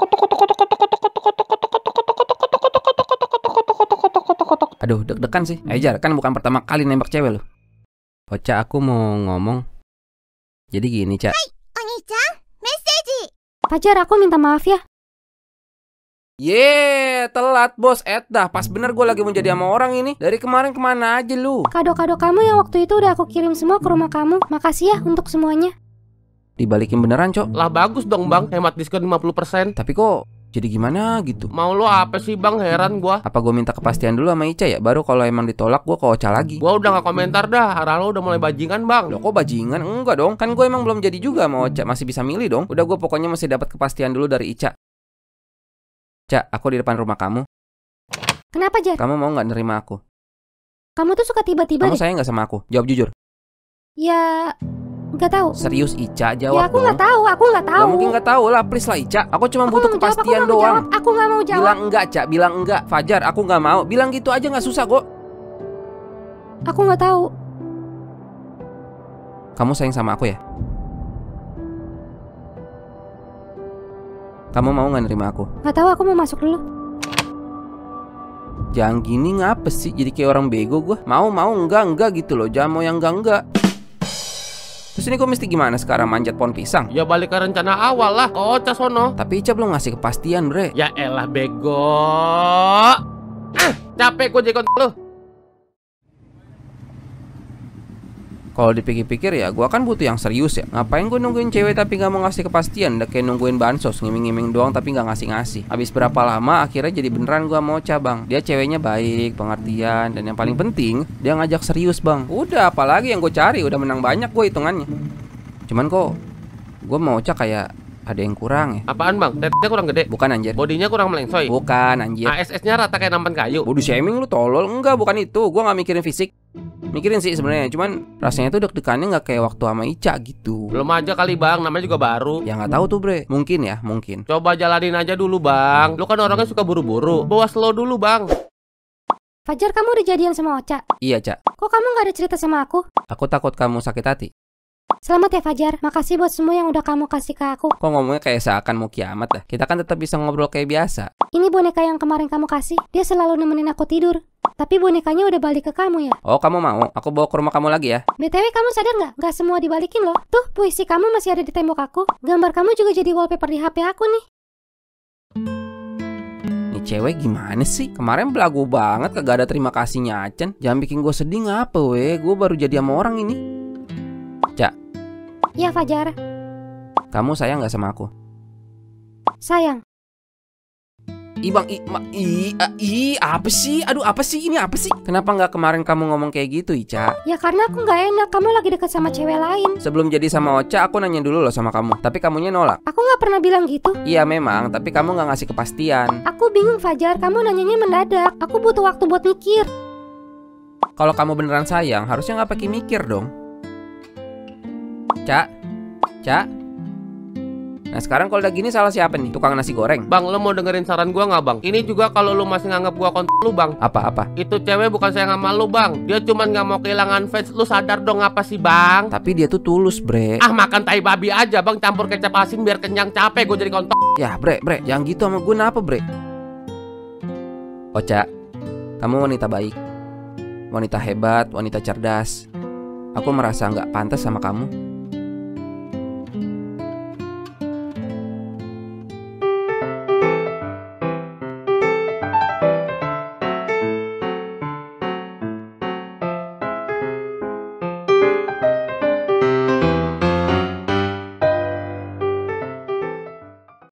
Aduh, deg-degan sih. Jar, kan bukan pertama kali nembak cewek lo. Ocha, aku mau ngomong. Jadi gini, Ca. Hai, Oni-chan, message. Fajar, aku minta maaf ya. Telat bos. Dah, pas bener gue lagi mau jadi sama orang ini. Dari kemarin kemana aja lu? Kado-kado kamu yang waktu itu udah aku kirim semua ke rumah kamu. Makasih ya untuk semuanya. Dibalikin beneran, Cok. Lah bagus dong bang, hemat diskon 50%. Tapi kok jadi gimana gitu? Mau lo apa sih bang, heran gua. Apa gue minta kepastian dulu sama Ica ya? Baru kalau emang ditolak gue ke Ocha lagi. Gua udah gak komentar dah, arah lo udah mulai bajingan bang. Loh kok bajingan? Enggak dong. Kan gue emang belum jadi juga sama Ocha. Masih bisa milih dong. Udah gue pokoknya masih dapat kepastian dulu dari Ica. Ca, aku di depan rumah kamu. Kenapa, Jar? Kamu mau gak nerima aku? Kamu tuh suka tiba-tiba Kamu deh. sayang gak sama aku? Jawab jujur. Ya, nggak tahu. Serius Ica, Ya jawab aku dong. nggak tahu, aku nggak tahu. Gak mungkin gak tahu lah, please lah Ica. Aku cuma Aku butuh nggak mau jawab, kepastian aku nggak mau doang. jawab. Aku nggak mau jawab. Bilang enggak, Ca, bilang enggak. Fajar, aku gak mau. Bilang gitu aja gak susah kok. Aku nggak tahu. Kamu sayang sama aku ya? Kamu mau gak nerima aku? Nggak tahu, aku mau masuk dulu. Jangan gini, ngapa sih? Jadi kayak orang bego gue. Mau, enggak gitu loh. Jangan mau yang enggak. Terus ini gue mesti gimana sekarang, manjat pohon pisang? Ya balik ke rencana awal lah, ke Ocha sono. Tapi Ica belum ngasih kepastian, bre. Ya elah bego. Capek gue jadi kontak lu. Kalau dipikir-pikir ya, gue kan butuh yang serius ya. Ngapain gue nungguin cewek tapi gak mau ngasih kepastian? Udah kayak nungguin bansos, ngiming-ngiming doang tapi gak ngasih-ngasih. Habis berapa lama akhirnya jadi beneran gue mau Ocha, bang. Dia ceweknya baik, pengertian, dan yang paling penting dia ngajak serius, bang. Udah, apalagi yang gue cari, udah menang banyak gue hitungannya. Cuman kok gue mau Ocha kayak ada yang kurang ya. Apaan bang? Tetenya kurang gede? Bukan anjir. Bodinya kurang melengsoy? Bukan anjir. ASS-nya rata kayak nampan kayu? Body shaming lu tolol. Enggak, bukan itu. Gue gak mikirin fisik. Mikirin sih sebenarnya, cuman rasanya tuh deg-degannya nggak kayak waktu sama Ica gitu. Belum aja kali bang, namanya juga baru. Ya nggak tahu tuh bre, mungkin ya, mungkin. Coba jalanin aja dulu bang. Lu kan orangnya suka buru-buru. Bawa slow dulu bang. Fajar, kamu udah jadian sama Ocha. Iya Ca, Kok kamu nggak ada cerita sama aku? aku takut kamu sakit hati. Selamat ya Fajar, makasih buat semua yang udah kamu kasih ke aku. Kok ngomongnya kayak seakan mau kiamat dah. Kita kan tetap bisa ngobrol kayak biasa. Ini boneka yang kemarin kamu kasih, dia selalu nemenin aku tidur. Tapi bonekanya udah balik ke kamu ya. Oh kamu mau? Aku bawa ke rumah kamu lagi ya. BTW kamu sadar nggak? Nggak semua dibalikin loh. Tuh puisi kamu masih ada di tembok aku. Gambar kamu juga jadi wallpaper di HP aku nih. Nih cewek gimana sih? Kemarin belagu banget, kagak ada terima kasihnya Acan. Jangan bikin gue sedih ngapa weh. Gue baru jadi sama orang ini. Ca, Ya Fajar, kamu sayang gak sama aku? sayang. Bang, apa sih? Aduh, apa sih? Ini apa sih? Kenapa nggak kemarin kamu ngomong kayak gitu, Ica? Ya karena aku nggak enak, kamu lagi dekat sama cewek lain. Sebelum jadi sama Ocha, aku nanya dulu loh sama kamu. Tapi kamunya nolak. Aku nggak pernah bilang gitu. Iya memang, tapi kamu nggak ngasih kepastian. Aku bingung Fajar, kamu nanyanya mendadak. Aku butuh waktu buat mikir. Kalau kamu beneran sayang, harusnya nggak pakai mikir dong. Ca. Nah sekarang kalau udah gini salah siapa nih? Tukang nasi goreng? Bang, lu mau dengerin saran gua nggak bang? Ini juga kalau lu masih nganggap gua kontak lu bang. Apa? Itu cewek bukan sayang sama lu bang. Dia cuman nggak mau kehilangan fans. Lu sadar dong apa sih bang? Tapi dia tuh tulus, bre. Ah makan tai babi aja bang, campur kecap asin biar kenyang, capek gue jadi kontak. Ya bre, jangan gitu sama gue, kenapa bre? Ocha, kamu wanita baik, wanita hebat, wanita cerdas. Aku merasa nggak pantas sama kamu.